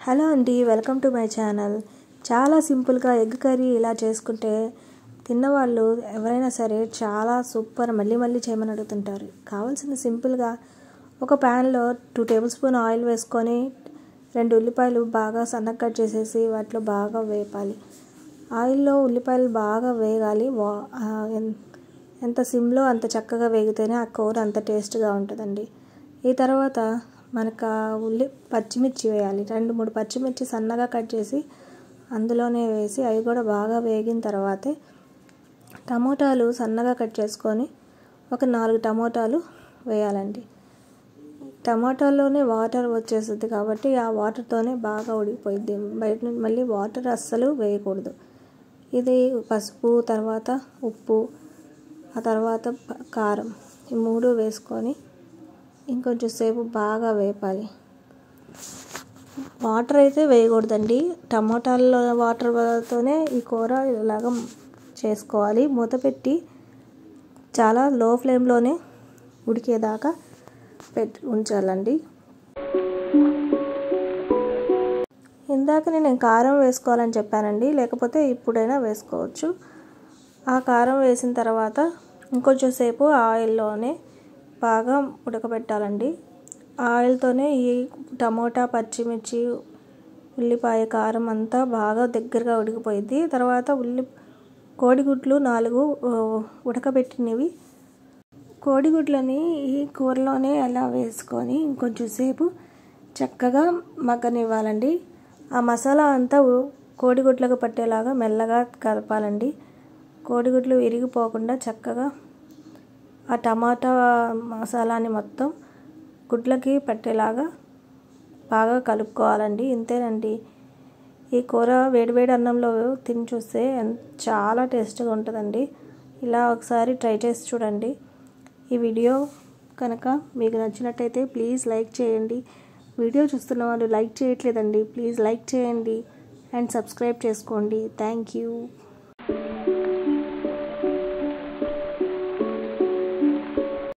Hello అండి, welcome to my channel. చాలా సింపుల్గా ఎగ్ కర్రీ ఇలా చేసుకుంటే తిన్నవాళ్ళు ఎవరైనా సరే చాలా సూపర్ మళ్ళీ మళ్ళీ చేయమని అడుగుతుంటారు. కావాల్సిన సింపుల్గా ఒక ప్యాన్లో 2 టేబుల్ స్పూన్ ఆయిల్ వేసుకొని 2 ఉల్లిపాయలు బాగా సన్నగా కట్ చేసేసి వాటిలో బాగా వేపాలి. ఆయిల్లో ఉల్లిపాయలు బాగా వేగాలి. ఎంత సిమ్లో అంత చక్కగా వేగితేనే ఆ కూర అంత టేస్ట్గా ఉంటుందండి. ఈ తర్వాత మనకు పచ్చిమిర్చి వేయాలి. 2-3 పచ్చిమిర్చి సన్నగా కట్ చేసి అందులోనే వేసి అవి కూడా బాగా వేగిన తర్వాతే టమోటాలు సన్నగా కట్ చేసుకొని ఒక 4 టమోటాలు వేయాలండి. టమాటాల్లోనే వాటర్ వచ్చేస్తుంది కాబట్టి ఆ వాటర్తోనే బాగా ఉడికిపోయింది. బయట నుంచి మళ్ళీ వాటర్ అస్సలు వేయకూడదు. ఇది పసుపు, తర్వాత ఉప్పు, ఆ తర్వాత కారం, ఈ 3 వేసుకొని ఇంకొంచెం సేపు బాగా వేపాలి. వాటర్ అయితే వేయకూడదండి. టమోటాల్లో వాటర్తోనే ఈ కూర ఇలాగ చేసుకోవాలి. మూత పెట్టి చాలా లో ఫ్లేమ్లోనే ఉడికేదాకా ఉంచాలండి. ఇందాక నేను కారం వేసుకోవాలని చెప్పానండి, లేకపోతే ఇప్పుడైనా వేసుకోవచ్చు. ఆ కారం వేసిన తర్వాత ఇంకొంచెం సేపు ఆయిల్లోనే బాగా ఉడకబెట్టాలండి. ఆయిల్తోనే ఈ టమోటా, పచ్చిమిర్చి, ఉల్లిపాయ, కారం అంతా బాగా దగ్గరగా ఉడికిపోయింది. తర్వాత కోడిగుడ్లు 4 ఉడకబెట్టినవి కోడిగుడ్లని ఈ కూరలోనే అలా వేసుకొని ఇంకొంచెం సేపు చక్కగా మగ్గనివ్వాలండి. ఆ మసాలా అంతా కోడిగుడ్లకు పట్టేలాగా మెల్లగా కలపాలండి. కోడిగుడ్లు విరిగిపోకుండా చక్కగా ఆ టమాటా మసాలాని మొత్తం గుడ్లకి పట్టేలాగా బాగా కలుపుకోవాలండి. ఇంతేనండి. ఈ కూర వేడివేడి అన్నంలో తిని చూస్తే చాలా టేస్ట్గా ఉంటుందండి. ఇలా ఒకసారి ట్రై చేసి చూడండి. ఈ వీడియో కనుక మీకు నచ్చినట్టయితే ప్లీజ్ లైక్ చేయండి. వీడియో చూస్తున్న వాళ్ళు లైక్ చేయట్లేదండి, ప్లీజ్ లైక్ చేయండి అండ్ సబ్స్క్రైబ్ చేసుకోండి. Thank you.